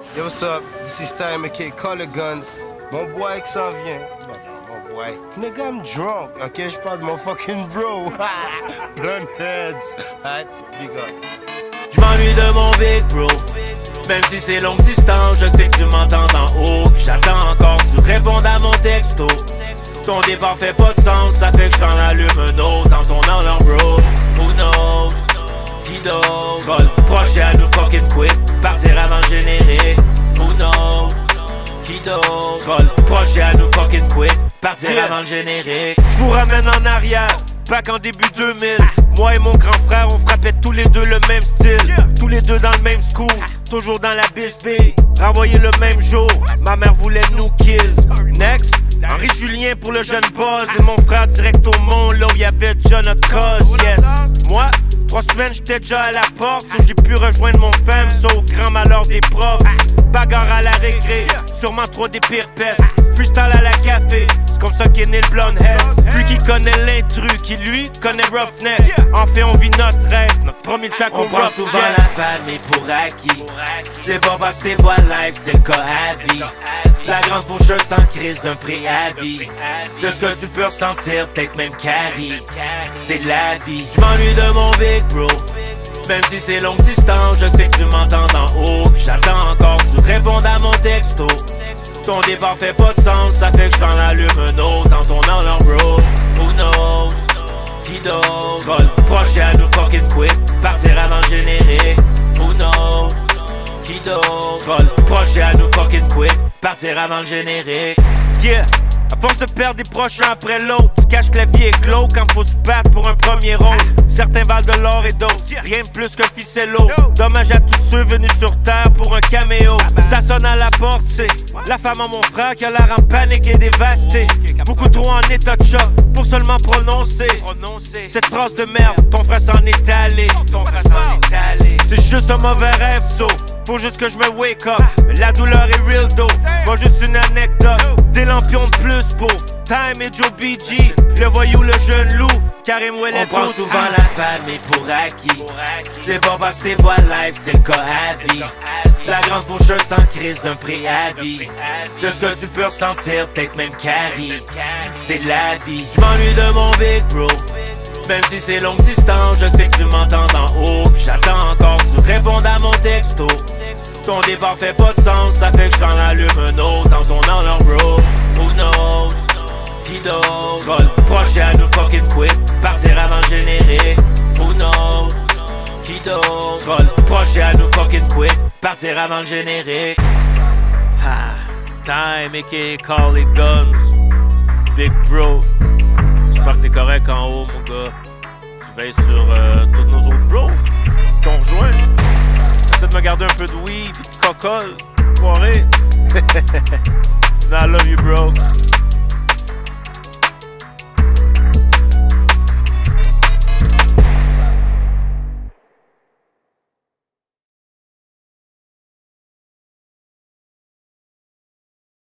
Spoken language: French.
Yo, what's up? This is Time aka Color Guns. Mon boy qui s'en vient. Mon boy. Nigga, I'm drunk. Ok, je parle de mon fucking bro. Blonde heads. Alright, big up. J'm'ennuie de mon big bro. Même si c'est longue distance, je sais que tu m'entends d'en haut. J'attends encore que tu répondes à mon texto. Ton départ fait pas de sens, ça fait que j'en allume un autre en tournant leur bro. Who knows? Qui knows? Scroll proche à nous fucking quick, partir avant le générique. Who knows? Qui knows? Scroll proche à nous fucking quick, partir avant le générique. J'vous ramène en arrière, back en début 2000. Moi et mon grand frère, on frappait tous les deux le même style. Tous les deux dans le même school, toujours dans la BSB. Renvoyé le même jour, ma mère voulait nous kills. Next, Henri Julien pour le jeune boss. Et mon frère direct au monde, là où y'avait déjà notre cause, yes. Moi, 3 semaines j'étais déjà à la porte. So j'ai pu rejoindre mon femme, so au grand malheur des profs. Bagarre à la récré, sûrement trop des pires pestes. Freestyle à la café, c'est comme ça qu'est né le blonde head. Lui qui connaît l'intrus, qui lui connaît Roughneck. En fait on vit notre rêve, notre premier track au prend souvent la famille pour acquis. C'est pas parce que t'es voix live, c'est le cas à vie. La grande faucheuse sans crise d'un préavis. De ce que tu peux ressentir, peut-être même carry. C'est la vie. J'm'ennuie de mon big bro. Même si c'est longue distance, je sais que tu m'entends d'en haut. J'attends encore que tu répondes à mon texto. Ton départ fait pas de sens, ça fait que j'en allume un autre en tournant leur bro. Who knows? Qui knows? Scroll proche à nous fucking quick, partir avant le générique. Who knows? Qui knows? Scroll proche à nous fucking quick, partir avant le générique. Yeah! À force de perdre des proches l'un après l'autre, tu caches que la vie est clos quand faut se battre pour un premier rôle. Certains valent de l'or et d'autres, rien de plus qu'un ficello. Dommage à tous ceux venus sur terre pour un caméo. Ça sonne à la porte, c'est la femme à mon frère qui a l'air en panique et dévastée. Beaucoup trop en état de choc pour seulement prononcer cette phrase de merde, ton frère s'en est allé. C'est juste un mauvais rêve, so faut juste que je me wake up. Mais la douleur est real though, pas juste une anecdote. Des lampions de plus pour Time et Joe BG, le voyou, le jeune loup, Karim Ouellet. On prend souvent la famille pour acquis. C'est pas parce que t'es voix live, c'est le cas à vie. La grande faucheuse sans crise d'un préavis. De ce que tu peux ressentir, peut-être même carry. C'est la vie. J'm'ennuie de mon big bro. Même si c'est longue distance, je sais que tu m'entends d'en haut. J'attends encore que tu répondes à mon texto. Ton départ fait pas de sens, ça fait que j'en allume un autre en tournant leur bro. Who knows? Qui knows? Scroll proche à nous fucking quick, partir avant le générique. Who knows? Qui knows? Scroll proche à nous fucking quick, partir avant le générique. Time aka Color Guns. Big bro. J'espère que t'es correct en haut, mon gars. Tu veilles sur tous nos autres bros. T'ont rejoint. Essaie de me garder un peu de weed, de cocolle, foiré.